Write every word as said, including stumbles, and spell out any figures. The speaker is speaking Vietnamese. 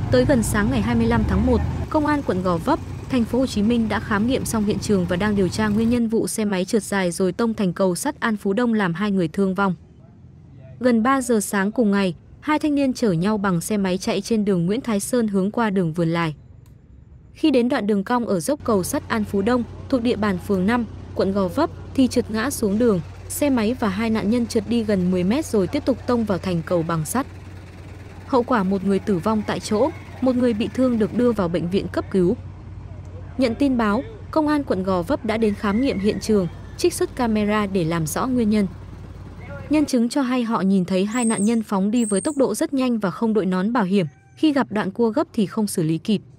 Tới gần sáng ngày hai mươi lăm tháng một, Công an quận Gò Vấp, thành phố Hồ Chí Minh đã khám nghiệm xong hiện trường và đang điều tra nguyên nhân vụ xe máy trượt dài rồi tông thành cầu sắt An Phú Đông làm hai người thương vong. Gần ba giờ sáng cùng ngày, hai thanh niên chở nhau bằng xe máy chạy trên đường Nguyễn Thái Sơn hướng qua đường Vườn Lài. Khi đến đoạn đường cong ở dốc cầu sắt An Phú Đông, thuộc địa bàn phường năm, quận Gò Vấp thì trượt ngã xuống đường, xe máy và hai nạn nhân trượt đi gần mười mét rồi tiếp tục tông vào thành cầu bằng sắt. Hậu quả một người tử vong tại chỗ, một người bị thương được đưa vào bệnh viện cấp cứu. Nhận tin báo, Công an quận Gò Vấp đã đến khám nghiệm hiện trường, trích xuất camera để làm rõ nguyên nhân. Nhân chứng cho hay họ nhìn thấy hai nạn nhân phóng đi với tốc độ rất nhanh và không đội nón bảo hiểm, khi gặp đoạn cua gấp thì không xử lý kịp.